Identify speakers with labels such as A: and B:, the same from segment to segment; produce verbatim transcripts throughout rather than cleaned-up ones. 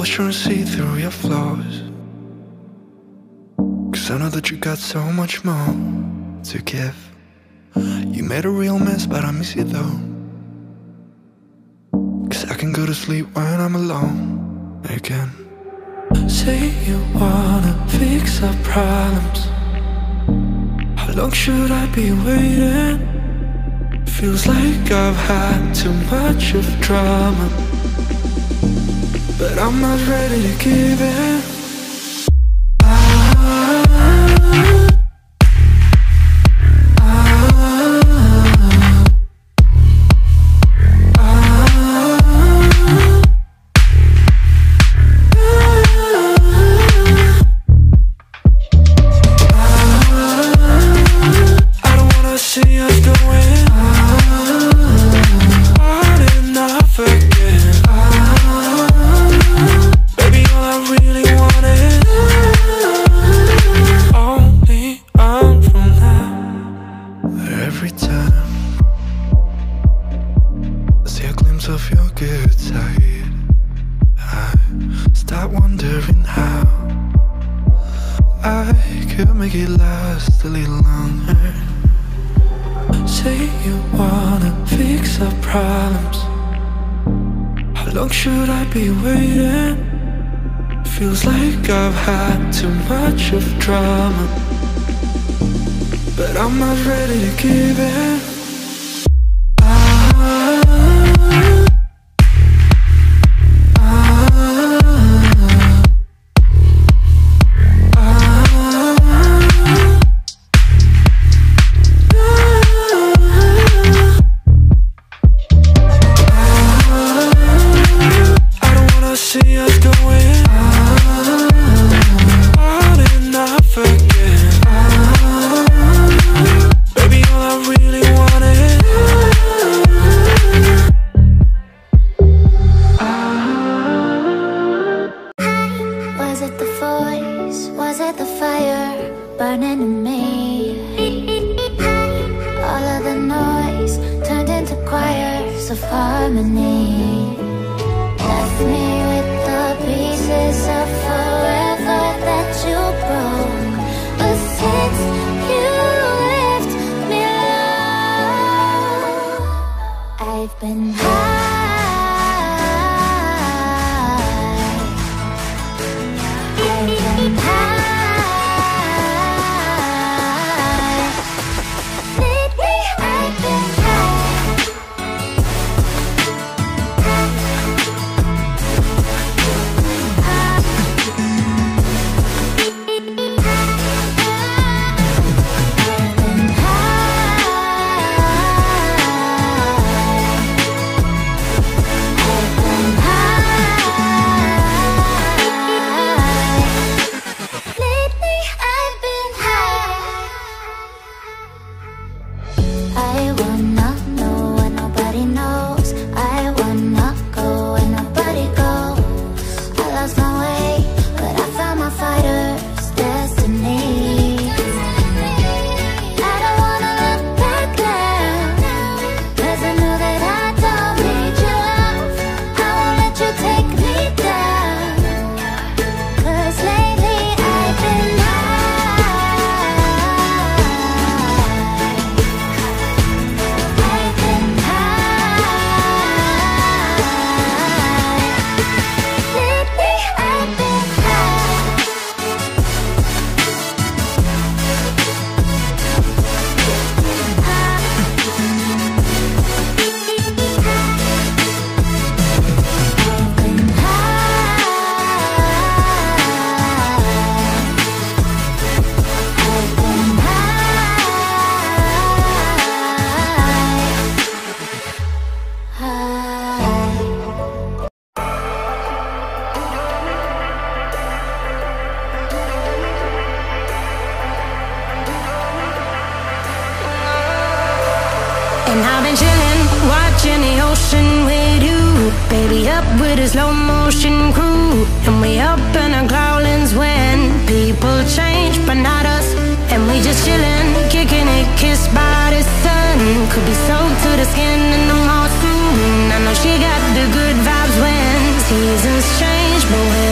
A: was trying to see through your flaws, 'cause I know that you got so much more to give. You made a real mess, but I miss you though, 'cause I can go to sleep when I'm alone again. Say you wanna fix our problems. How long should I be waiting? Feels like I've had too much of drama, but I'm not ready to give in. Of your good side, I start wondering how I could make it last a little longer. Say you wanna fix our problems. How long should I be waiting? Feels like I've had too much of drama, but I'm not ready to give in.
B: Burning in me, all of the noise turned into choirs of harmony. Left me with the pieces of forever that you broke. But since you left me alone, I've been high. I've been high.
C: And I've been chillin', watching the ocean with you. Baby, up with a slow motion crew. And we up in our growlings when people change, but not us. And we just chillin', kicking it, kissed by the sun. Could be soaked to the skin in the mall soon. I know she got the good vibes when seasons change, but when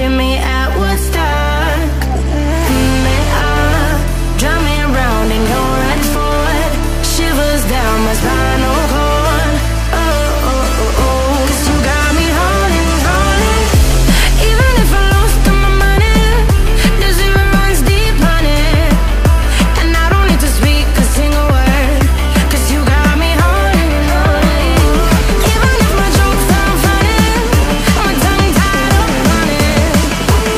C: meet me at Woodstock. May I drive me around in your red Ford, shivers down my spinal cord. Oh, oh, oh, oh. 'Cause you got me holding, holding. Even if I lost all my money, the zero runs deep on it. And I don't need to speak a single word, 'cause you got me holding, holding. Even if my jokes sound funny, my tongue tied up on it.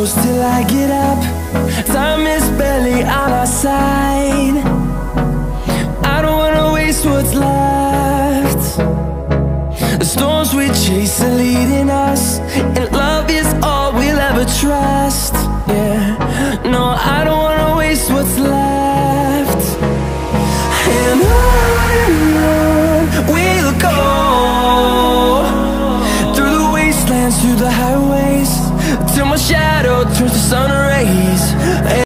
D: close till I get up. Time is barely on our side. I don't wanna waste what's left. The storms we chase are leading us